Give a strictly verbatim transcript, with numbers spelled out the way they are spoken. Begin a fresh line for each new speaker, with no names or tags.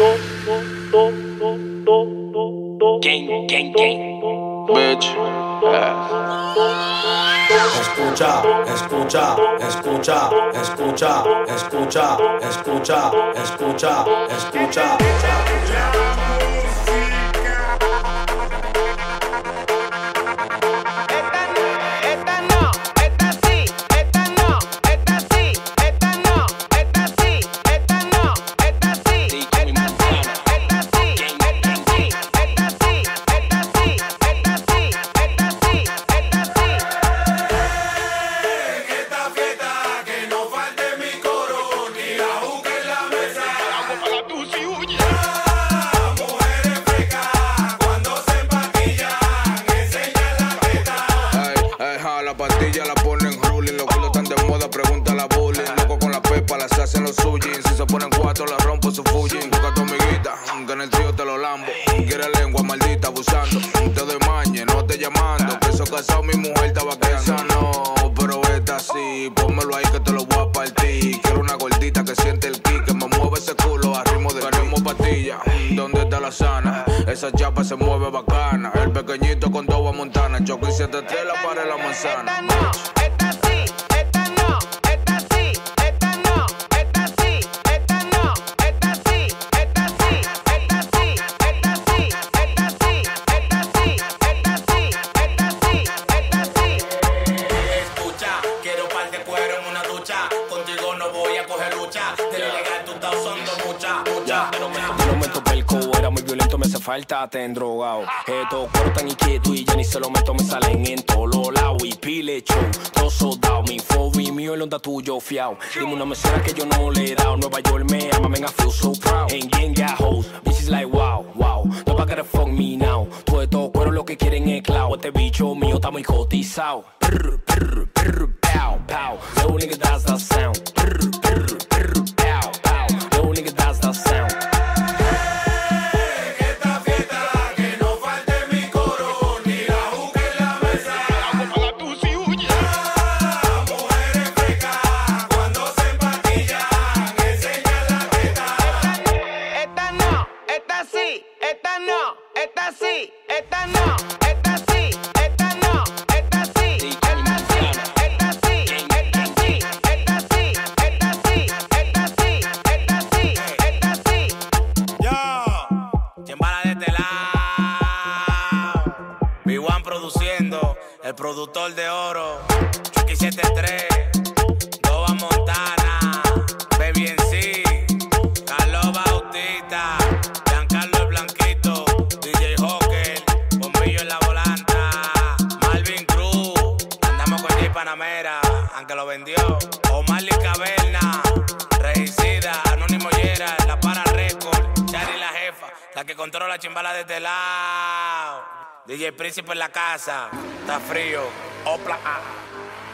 Gang, gang, gang. Bitch.
Escucha, escucha, escucha, escucha, escucha, escucha, escucha, escucha.
Pastilla la ponen ruling, los culos están de moda, pregunta la bullying. Loco con la pepa, las hacen los suying. Si se ponen cuatro, la rompo su Fujin. Busca a tu amiguita, que en el trío te lo lambo. Quiere lengua maldita abusando. Te doy mañe, no te llamando. Que eso casado mi mujer estaba que esa no, pero esta sí. Pónmelo ahí que te lo voy a partir. Quiero una gordita que siente el ki, que me mueve ese culo a ritmo de ritmo pastilla. ¿Dónde está la sana? Esa chapa se mueve bacana. El pequeñito con Doba Montana. Choco y siete estrellas para la manzana.
Esta no, esta sí, esta no, esta sí, esta no, esta sí, esta no, esta sí, esta sí, esta sí, esta sí, esta sí, esta sí, esta sí, esta sí, esta sí.
Escucha, quiero par de cuero en una ducha. Contigo no voy a coger lucha. De lo legal tú estás usando mucha, mucha.
Yo no meto pelco, era muy violento, me hace falta, te han drogado. Estos cueros tan inquietos y ya ni se lo meto, me salen en todos los lados. Y pile show, todo soldado, mi fobi mío, el onda tuyo fiao. Dime una mesera que yo no le he dado. Nueva York me ama, man, I feel so proud. Ain't gang got hoes, bitches like wow, wow. Nobody gotta fuck me now. Todos estos cueros lo que quieren es clout. Este bicho mío está muy cotizado. Prr, prr, prr, pow, pow. Little nigga, that's the sound. Prr, prr, prr, pow, pow. Little nigga, that's the sound.
Esta no, esta sí, esta no, esta sí, esta no, esta sí, esta sí, esta sí, esta sí, esta sí, esta sí, esta sí, esta sí, esta sí.
Yo, Chimbala de este lado. B uno produciendo, el productor de oro. Chucky setenta y tres, Doba Montana, Baby en sí, Carlos Bautista. Panamera, aunque lo vendió. Omar y Caverna, Reisida, Anónimo Yera, La Para Record, Chari la jefa, la que controla Chimbala de este lado. D J Príncipe en la casa, está frío, opla. Ah.